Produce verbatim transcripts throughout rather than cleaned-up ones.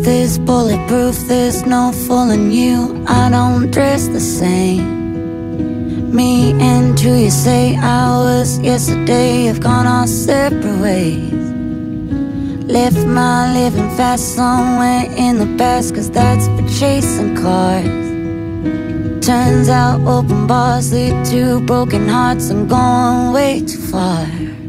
truth is bulletproof, there's no fooling you. I don't dress the same. Me and who you say I was yesterday have gone our separate ways. Left my living fast somewhere in the past, cause that's for chasing cars. Turns out open bars lead to broken hearts. I'm going way too far.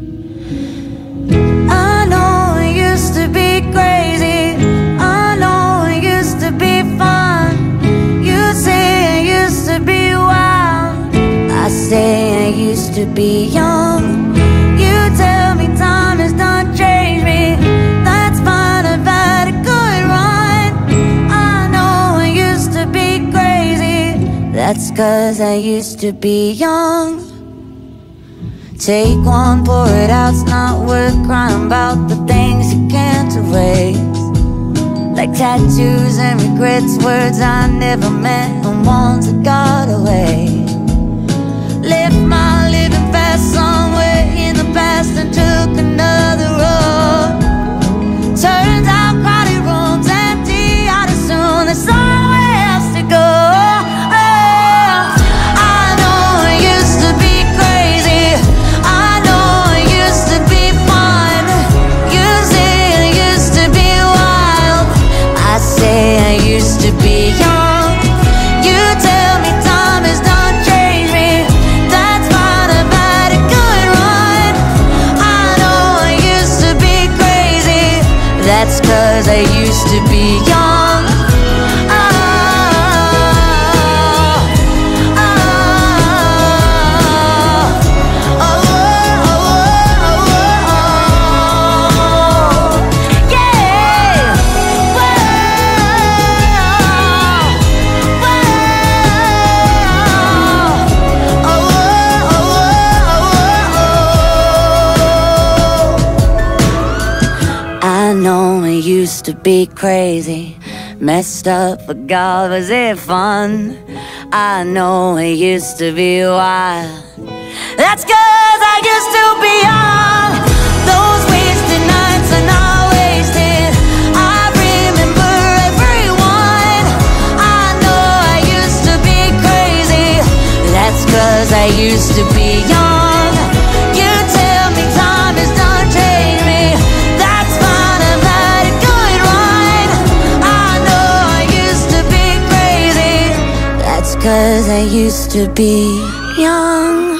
I know it used to be crazy, I know it used to be fun. You say it used to be wild, I say I used to be young. You tell me time has done changed me, that's fine, I've had a good run. I know I used to be crazy, that's cause I used to be young. Take one, pour it out, it's not worth crying about the things you can't erase. Like tattoos and regrets, words I never meant and ones that got away. Left my living fast somewhere in the past and took another road. Turns out crowded rooms empty out as soon, there's somewhere else to go. I used to be young. You tell me time has done changed me, that's fine, I've had a good run. I know I used to be crazy, that's cause I used to be young. Used to be crazy, messed up, but God, was it fun? I know it used to be wild, that's cause I used to be young. Those wasted nights are not wasted, I remember everyone. I know I used to be crazy, that's cause I used to be young. You tell me time has done changed me, that's fine, I've had a good run. I know I used to be crazy, that's cause I used to be young.